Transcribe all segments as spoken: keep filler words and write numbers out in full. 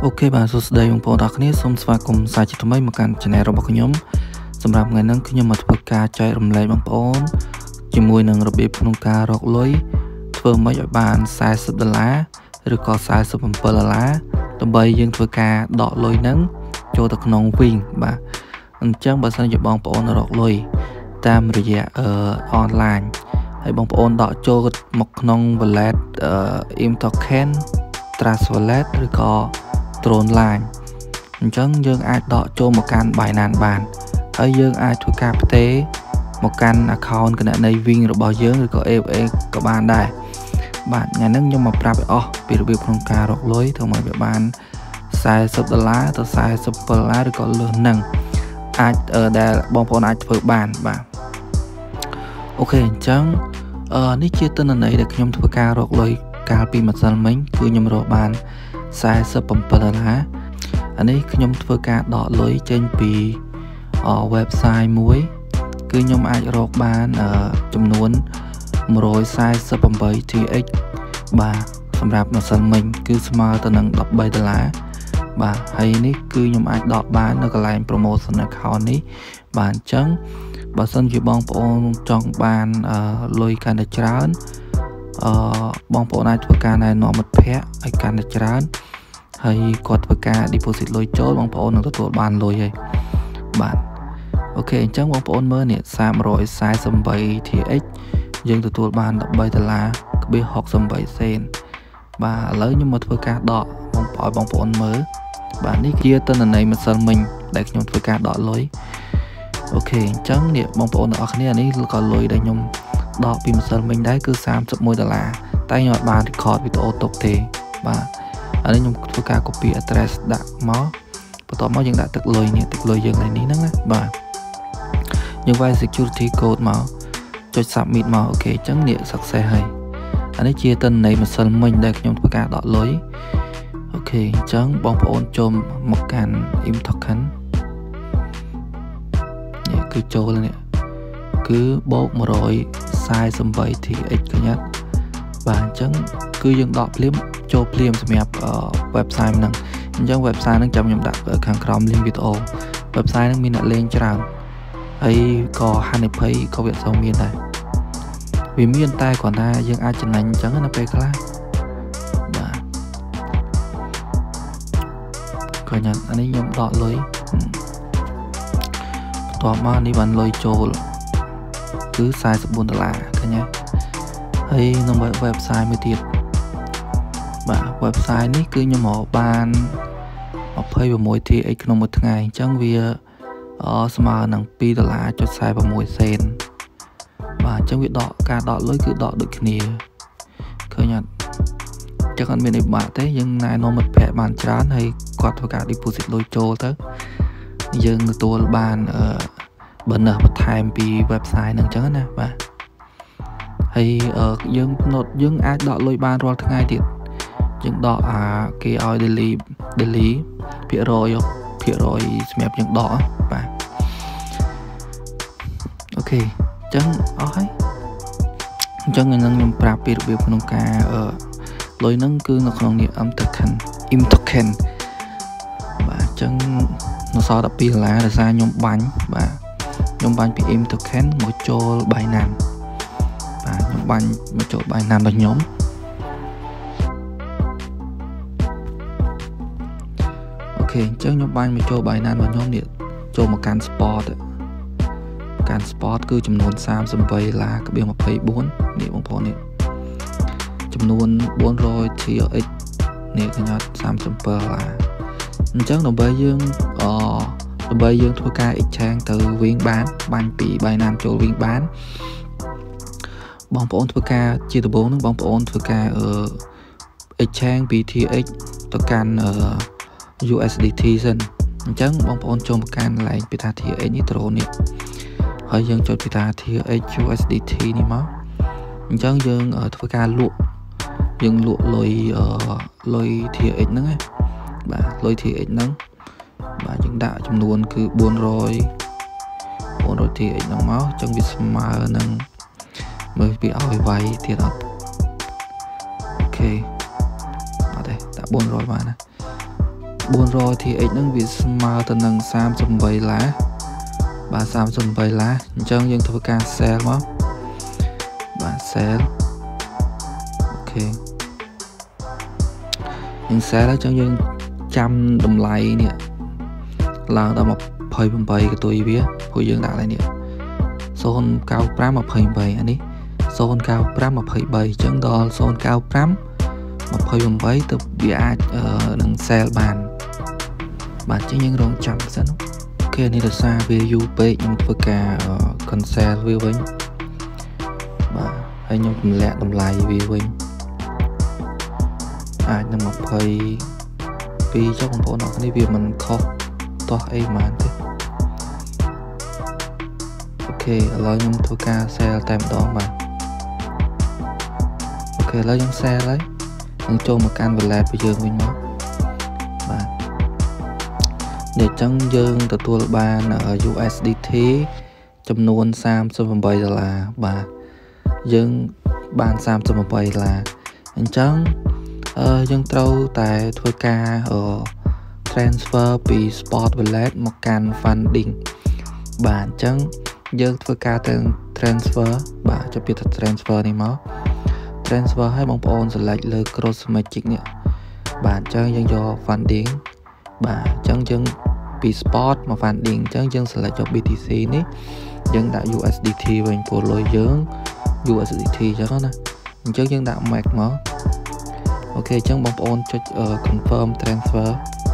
Ok បាទសួស្តីបងប្អូនអរគ្នាសូមស្វាគមន៍សាជាថ្មីមកកាន់ channel របស់ខ្ញុំសម្រាប់ថ្ងៃនេះខ្ញុំមកធ្វើការចែករំលែកបងប្អូនជាមួយនឹងរបៀបក្នុងការរកលុយធ្វើម៉េចឲ្យបាន40ដុល្លារឬក៏47ដុល្លារដើម្បីយើងធ្វើការដកលុយហ្នឹងចូលទៅក្នុងវិញបាទអញ្ចឹងបើសិនជាបងប្អូនរកលុយតាមរយៈអឺ online ហើយបងប្អូនដកចូលមកក្នុង wallet អឺ im token trust wallet ឬក៏ Tron Line អញ្ចឹងយើងអាចដកចូលមកកាន់ Binance បានហើយយើងអាចធ្វើការផ្ទេរមកកាន់ account គណនីវិញរបស់យើងឬក៏ เอ เอฟ เอ ក៏បានដែរបាទថ្ងៃនេះខ្ញុំមកប្រាប់ឲ្យអស់ពីរបៀបក្នុងការរកលុយធ្វើមកវាបាន40ដុល្លារទៅ47ដុល្លារឬក៏លើសហ្នឹងអាចដែលបងប្អូនអាចធ្វើបានបាទអូខេអញ្ចឹងអឺនេះជាទិន្នន័យដែលខ្ញុំធ្វើការរកលុយកាលពីម្សិលមិញគឺខ្ញុំរកបាន47ដុល្លារអានេះខ្ញុំធ្វើការដកលុយចេញពី website មួយគឺខ្ញុំអាចរកបានចំនួន148 ที เอ็กซ์ បាទសម្រាប់ម្សិលមិញគឺស្មើទៅនឹង13ដុល្លារបាទហើយនេះគឺខ្ញុំអាចដកបាននៅកន្លែង promotion account នេះបាទអញ្ចឹងបើសិនជាបងប្អូនចង់បានលុយកាន់តែច្រើនអឺបងប្អូនអាចធ្វើការណែនាំមិត្តភ័ក្តិឲ្យកាន់តែច្រើនហើយគាត់ធ្វើការ deposit លុយចូលបងប្អូននឹងទទួលបានលុយហើយបាទអូខេអញ្ចឹងបងប្អូនមើលនេះ348 ที เอ็กซ์ យើងទទួលបាន13ដុល្លារ68សេនបាទឥឡូវខ្ញុំមកធ្វើការដកបងប្អូនបងប្អូនមើលបាទនេះជាទិន្នន័យម្សិលមិញដែលខ្ញុំធ្វើការដកលុយអូខេអញ្ចឹងនេះបងប្អូនទាំងអស់គ្នានេះក៏លុយដែលខ្ញុំដកពីម្សិលមិញដែរគឺ31ដុល្លារតែខ្ញុំអត់បាន record វីដេអូទុកទេបាទឥឡូវខ្ញុំធ្វើការ copy address ដាក់មកបន្ទាប់មកយើងដាក់ទឹកលុយនេះទឹកលុយយើងនៅនេះហ្នឹងណាបាទយើងវាយ security code មកចុច submit មកអូខេអញ្ចឹងនេះ success ហើយអានេះជាទិន្នន័យម្សិលមិញដែលខ្ញុំធ្វើការដកលុយអូខេអញ្ចឹងបងប្អូនចូលមកកាន់ im token នេះគឺចូលនេះគឺបូក148 ที เอ็กซ์ ឃើញអត់បាទអញ្ចឹងគឺយើងដកភ្លាមចូលភ្លាមសម្រាប់ website ហ្នឹងអញ្ចឹង website ហ្នឹងចាំខ្ញុំដាក់ខាងក្រោម link វីដេអូ website ហ្នឹងមានអ្នកលេងច្រើនហើយក៏ហានិភ័យក៏វាអត់សូវមានដែរវាមានតែគ្រាន់តែយើងអាចចំណេញអញ្ចឹងនៅពេលខ្លះបាទឃើញអត់អានេះខ្ញុំដកលុយបន្ទាប់មកនេះបានលុយចូលគឺ44ដុល្លារឃើញហើយនៅ website មួយទៀតបាទ website នេះគឺខ្ញុំរកបាន26 ที เอ็กซ์ ក្នុងមួយថ្ងៃអញ្ចឹងវាស្មើនឹង2ដុល្លារ46សេនបាទអញ្ចឹងវាដកការដកលុយគឺដកដូចគ្នាឃើញអត់ចឹងអត់មានអីបាក់ទេយើងណែនាំមិត្តភ័ក្តិបានច្រើនហើយគាត់ធ្វើការ deposit លុយចូលទៅយើងទទួលបានអឺbonus បន្ថែមពី website ហ្នឹងអញ្ចឹងណាបាទហើយយើងណូតយើងអាចដកលុយបានរាល់ថ្ងៃទៀតយើងដកអាគេឲ្យ daily daily ភាគរយភាគរយសម្រាប់យើងដកបាទអូខេអញ្ចឹងអស់ហើយអញ្ចឹងខ្ញុំខ្ញុំប្រាប់ពីរបៀបក្នុងការអឺលុយហ្នឹងគឺនៅក្នុងនេះ im token im token បាទអញ្ចឹងនៅសល់12ដុល្លារដោយសារខ្ញុំបាញ់បាទខ្ញុំបាញ់ពី im token មកចូល Binance បាទខ្ញុំបាញ់មកចូល Binance របស់ខ្ញុំអូខេអញ្ចឹងខ្ញុំបាញ់មកចូល Binance របស់ខ្ញុំនេះចូលមកកាន់ spot កាន់ spot គឺចំនួន38ដុល្លារ24នេះបងប្អូននេះចំនួន400 ที เอ็กซ์ នេះឃើញអត់37ដុល្លារអញ្ចឹងដើម្បីយើងអដើម្បីយើងធ្វើការ exchange ទៅវិញបានបាញ់ពី Binance ចូលវិញបានបងប្អូនធ្វើការជាដំបូងនឹងបងប្អូនធ្វើការអឺ exchange ពី ที เอ็กซ์ ទៅកាន់ ยู เอส ดี ที សិនអញ្ចឹងបងប្អូនចូលមកកាន់កន្លែងពីថា ที เอ็กซ์ នេះដ្រូនេះហើយយើងចុចពីថា ที เอ็กซ์ ยู เอส ดี ที នេះមកអញ្ចឹងយើងធ្វើការលក់យើងលក់លុយលុយ ที เอ็กซ์ ហ្នឹងណាបាទលុយ ที เอ็กซ์ ហ្នឹងបាទយើងដាក់ចំនួនគឺ400 400 ที เอ็กซ์ ហ្នឹងមកអញ្ចឹងវាស្មើនឹងមើលពីឲ្យវាយទៀតអត់អូខេអត់ទេដាក់400បានណា bốn trăm thì xនឹងវាស្មើទៅនឹងសាមសិបeightឡាបាទសាមសិបeightឡាអញ្ចឹងយើងធ្វើការ cell មកបាទ cell អូខេយើង cell ហើយអញ្ចឹងយើងចាំតម្លៃនេះឡើងដល់twenty-eightកតុយវាព្រោះយើងដាក់ឡើងនេះzero nine five twenty-eightអានេះzero nine five twenty-threeអញ្ចឹងដល់zero nine five twenty-eightទៅវាអាចនឹង cell បានបាទអញ្ចឹងយើងរងចាំសិនអូខេនេះដោយសារវាយូរពេកខ្ញុំធ្វើការ cancel វាវិញបាទហើយខ្ញុំទម្លាក់តម្លៃវាវិញអាចនឹងtwenty-twoចុះបងប្អូនអរគ្នាវាមិនខុសតោះអីហ្មងទេអូខេឥឡូវខ្ញុំធ្វើការ cell តែម្ដងបាទអូខេឥឡូវយើង cell ហើយនឹងចូលមកកាន់ wallet របស់យើងវិញមកបាទនេះអញ្ចឹងយើងទទួលបាន U S D T ចំនួនthirty-eightដុល្លារបាទយើងបានthirty-eightដុល្លារអញ្ចឹងអឺយើងត្រូវតែធ្វើការ transfer ពី spot wallet មកកាន់ funding បាទអញ្ចឹងយើងធ្វើការទៅ transfer បាទចាប់ពី transfer នេះមក transfer ឲ្យបងប្អូន select លើ cross magic នេះបាទអញ្ចឹងយើងយក funding បាទអញ្ចឹងយើងពី spot មក funding អញ្ចឹងយើង select យក B T C នេះយើងដាក់ U S D T វិញព្រោះលុយយើង U S D T អញ្ចឹងណាអញ្ចឹងយើងដាក់ max មកអូខេអញ្ចឹងបងប្អូនចុច confirm transfer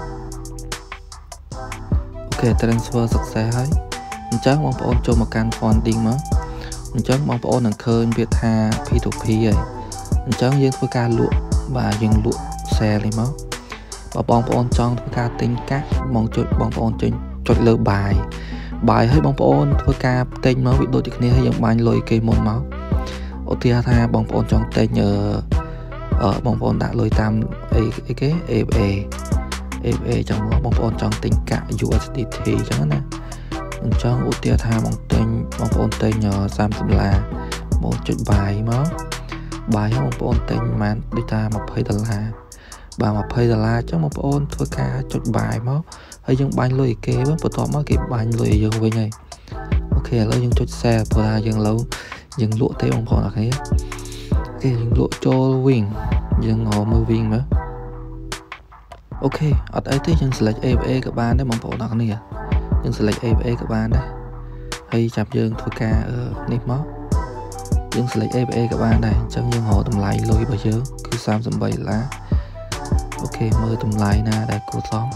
អូខេ transfer success ហើយអញ្ចឹងបងប្អូនចូលមកកាន់ funding មកអញ្ចឹងបងប្អូននឹងឃើញវាថា P to P ហើយអញ្ចឹងយើងធ្វើការលក់បាទយើងលក់ sell នេះមកបើបងប្អូនចង់ធ្វើការទិញកាក់បងចុចបងប្អូនចុចចុចលើ buy buy ឲ្យបងប្អូនធ្វើការទិញមកវាដូចតែគ្នាហើយយើងបាញ់លុយគេមុនមកឧទាហរណ៍ថាបងប្អូនចង់ទិញអឺបងប្អូនដាក់លុយតាមអីអីគេ A F A A F A ចឹងមកបងប្អូនចង់ទិញកាក់ U S D T ចឹងណាអញ្ចឹងឧទាហរណ៍ថាបងទិញបងប្អូនទិញthirtyដុល្លារបងចុច buy មក buy បងប្អូនទិញប្រហែលដូចថាtwentyដុល្លារបាទtwentyដុល្លារអញ្ចឹងបងប្អូនធ្វើការចុច buy មកហើយយើងបាញ់លុយគេវិញបន្ទាប់មកគេបាញ់លុយយើងវិញហើយអូខេឥឡូវយើងចុច sell ព្រោះថាយើងឡូវយើងលក់ទេបងប្អូនអរគ្នាគេយើងលក់ចូល wing យើងរកមើល wing មើលអូខេអត់អីទេយើង select A F A ក៏បានដែរបងប្អូនអរគ្នាយើង select A F A ក៏បានដែរហើយចាប់យើងធ្វើការនេះមកយើង select A F A ក៏បានដែរអញ្ចឹងយើងរកតម្លៃលុយរបស់យើងគឺthirty-eightដុល្លារអូខេមើលតម្លៃណាដែលគួរសម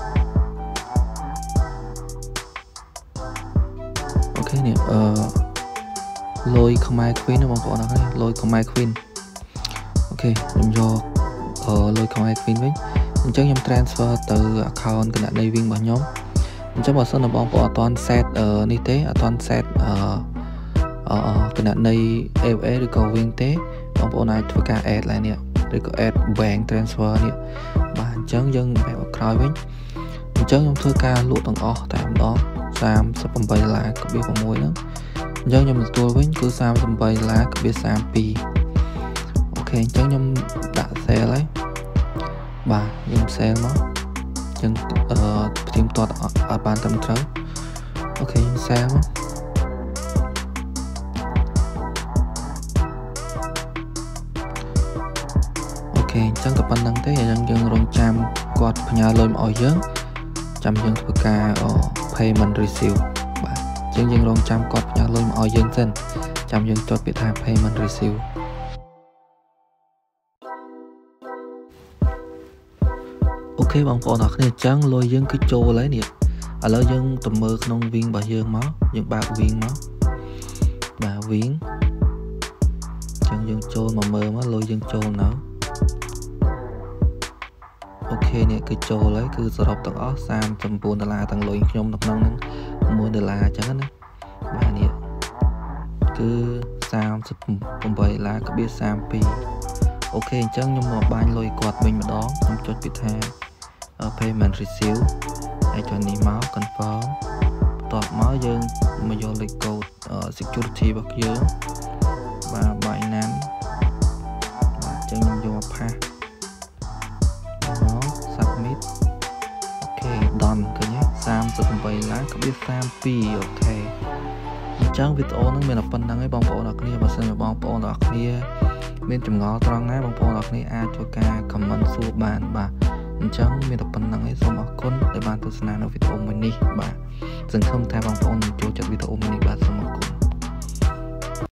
អូខេនេះអឺលុយខ្មែរ Queen ណាបងប្អូនអរគ្នាលុយខ្មែរ Queen អូខេខ្ញុំយកអឺលុយខ្មែរ Queen វិញអញ្ចឹងខ្ញុំ transfer ទៅ account គណនី Wing របស់ខ្ញុំអញ្ចឹងបើសិនបងប្អូនអត់ទាន់ set នេះទេអត់ទាន់ set អឺគណនី A F A ឬក៏ Wing ទេបងប្អូនអាចធ្វើការ add ឡើងនេះឬក៏ add bank transfer នេះបាទអញ្ចឹងយើងបែបក្រោយវិញអញ្ចឹងខ្ញុំធ្វើការលក់ទាំងអស់តែម្ដងthirty-eightដុល្លារកបៀសsixហ្នឹងអញ្ចឹងខ្ញុំទទួលវិញគឺthirty-eightដុល្លារកបៀសthirty-twoអូខេអញ្ចឹងខ្ញុំដាក់ sell ហើយបាទខ្ញុំ sell មកអញ្ចឹងអឺផ្ទៀងផ្ទាត់អត់បានត្រឹមត្រូវអូខេខ្ញុំ sell មកអូខេអញ្ចឹងក៏ប៉ុណ្្នឹងទេអញ្ចឹងយើងរងចាំគាត់ផ្ញើលុយមកឲ្យយើងចាំយើងធ្វើការ payment receive បាទអញ្ចឹងយើងរងចាំគាត់ផ្ញើលុយមកឲ្យយើងសិនចាំយើងចុចពាក្យថា payment receive អូខេបងប្អូនអរគ្នាអញ្ចឹងលុយយើងគឺចូលហើយនេះឥឡូវយើងទៅមើលក្នុង Wing របស់យើងមកយើងបើក Wing មកបាទ Wing អញ្ចឹងយើងចូលមកមើលមកលុយយើងចូលនៅអូខេនេះគឺចូលហើយគឺសរុបទាំងអស់thirty-nineដុល្លារទាំងលុយខ្ញុំនៅក្នុងហ្នឹងoneដុល្លារអញ្ចឹងណាបាទនេះគឺthirty-eightដុល្លារកបៀសthirty-twoអូខេអញ្ចឹងខ្ញុំមកបាញ់លុយគាត់វិញម្ដងខ្ញុំចុចពាក្យថា payment receive ហើយចុចនេះមក confirm បន្ទាប់មកយើងមកយកលេខកូដ security របស់យើងបាទ Binance បាទអញ្ចឹងខ្ញុំយក pass មក submit អូខសិបប្រាំបី like ក្បៀសសាមពីរ អូខេអញ្ចឹងវីដេអូហ្នឹងមានតែប៉ុណ្្នឹងឯងបងប្អូនអរគ្នាបើសិនជាបងប្អូនអរគ្នាមានចម្ងល់ត្រង់ណាបងប្អូនអរគ្នាអាចធ្វើការ comment សួរបានបាទអញ្ចឹងមានតែប៉ុណ្្នឹងឯងសូមអរគុណដែលបានទស្សនានៅវីដេអូមួយនេះបាទសង្ឃឹមថាបងប្អូននឹងចូលចិត្តវីដេអូមួយនេះបាទសូមអរគុណ